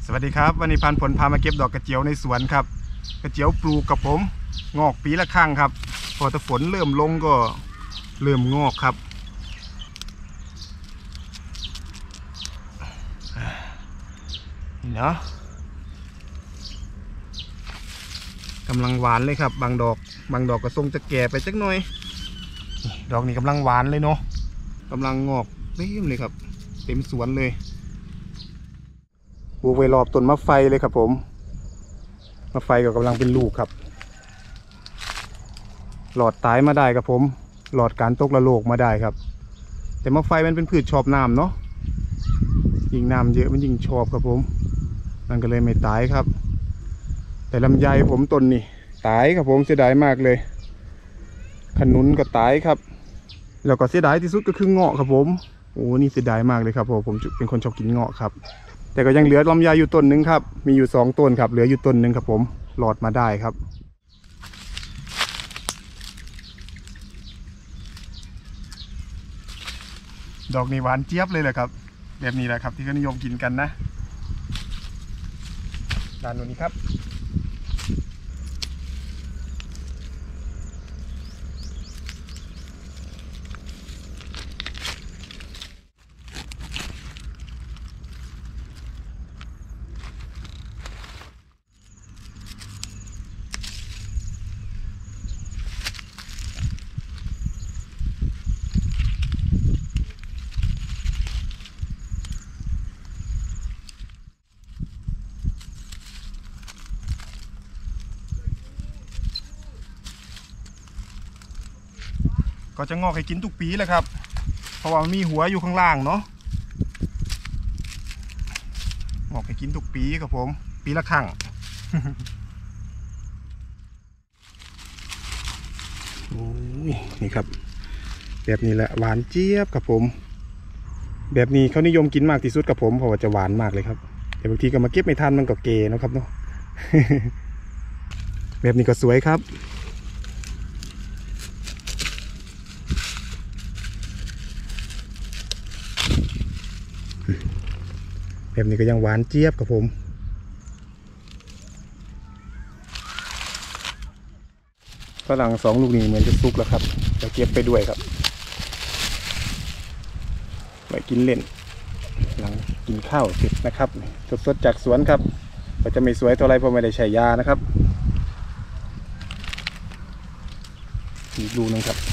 สวัสดีครับวันนี้พันผลพามาเก็บดอกกระเจียวในสวนครับกระเจียวปลูกกับผมงอกปีละครั้งครับพอฝนเริ่มลงก็เริ่มงอกครับนี่เนาะกำลังหวานเลยครับบางดอกก็ทรงจะแก่ไปจักหน่อยดอกนี้กำลังหวานเลยเนาะกำลังงอกเต็มเลยครับเต็มสวนเลยปลูกไว้รอบต้นมะไฟเลยครับผมมะไฟก็กำลังเป็นลูกครับหลอดตายมาได้ครับผมหลอดการตกระโลกมาได้ครับแต่มะไฟมันเป็นพืชชอบน้ำเนาะยิ่งน้ำเยอะมันยิ่งชอบครับผมมันก็เลยไม่ตายครับแต่ลำไยผมต้นนี่ตายครับผมเสียดายมากเลยขนุนก็ตายครับแล้วก็เสียดายที่สุดก็คือเงาะครับผมโอ้นี่เสียดายมากเลยครับผมเป็นคนชอบกินเงาะครับแต่ก็ยังเหลือลำไยอยู่ต้นนึงครับมีอยู่2ต้นครับเหลืออยู่ต้นนึงครับผมหลอดมาได้ครับดอกนี้หวานเจี๊ยบเลยแหละครับแบบนี้แหละครับที่เขานิยมกินกันนะด้านนี้ครับก็จะงอกให้กินทุกปีแหละครับเพราะว่ามันมีหัวอยู่ข้างล่างเนาะงอกให้กินทุกปีครับผมปีละครั้ง โอ้ยนี่ครับแบบนี้แหละหวานเจี๊ยบครับผมแบบนี้เขานิยมกินมากที่สุดครับผมเพราะว่าจะหวานมากเลยครับแต่บางทีก็มาเก็บไม่ทันมันก็เกนะครับเนาะ แบบนี้ก็สวยครับแบบนี้ก็ยังหวานเจี๊ยบครับผมฝรั่ง2 ลูกนี้เหมือนจะสุกแล้วครับจะเก็บไปด้วยครับไว้กินเล่นหลังกินข้าวเสร็จนะครับสดๆจากสวนครับก็จะไม่สวยเท่าไรเพราะไม่ได้ใช้ยานะครับอีกลูกนึงครับ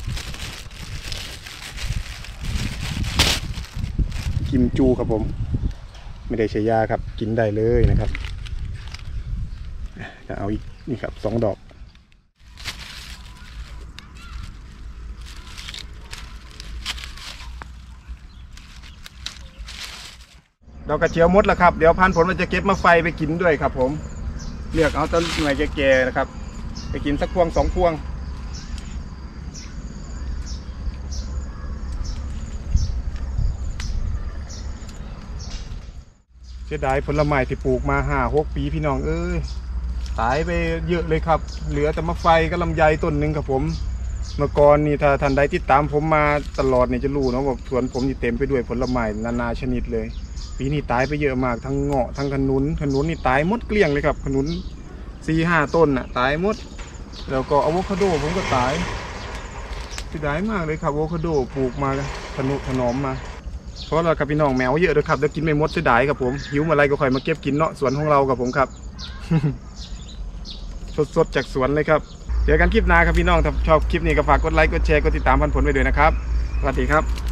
กิมจูครับผมไม่ได้ใช้ยาครับกินได้เลยนะครับจะเอาอีกนี่ครับ2 ดอกดอกกระเจียวมดแล้วครับเดี๋ยวพันผลมันจะเก็บมาไฟไปกินด้วยครับผมเลือกเอาต้นหน่วยแก่ๆนะครับไปกินสักพวง2 พวงเสียดายผลไม้ที่ปลูกมา5-6 ปีพี่น้องเอ้ยตายไปเยอะเลยครับเหลือแต่มะไฟกับลำไยต้นหนึ่งครับผมเมื่อก่อนนี่ถ้าท่านใดติดตามผมมาตลอดเนี่ยจะรู้นะว่าสวนผมนี่เต็มไปด้วยผลไม้นานาชนิดเลยปีนี้ตายไปเยอะมากทั้งเงาะทั้งขนุนนี่ตายหมดเกลี้ยงเลยครับขนุน4-5 ต้นน่ะตายหมดแล้วก็อะโวคาโดผมก็ตายเสียดายมากเลยครับอะโวคาโดปลูกมาถนอมมาเพราะเรากับพี่น้องแมวเยอะเลยครับเดี๋ยวกินไม่หมดเสียดายครับผมหิวเมื่อไรก็ค่อยมาเก็บกินเนาะสวนของเรากับผมครับ สดๆจากสวนเลยครับเจอกันคลิปหน้าครับพี่น้องถ้าชอบคลิปนี้ก็ฝากกดไลค์กดแชร์กดติดตามพันผลไปด้วยนะครับสวัสดีครับ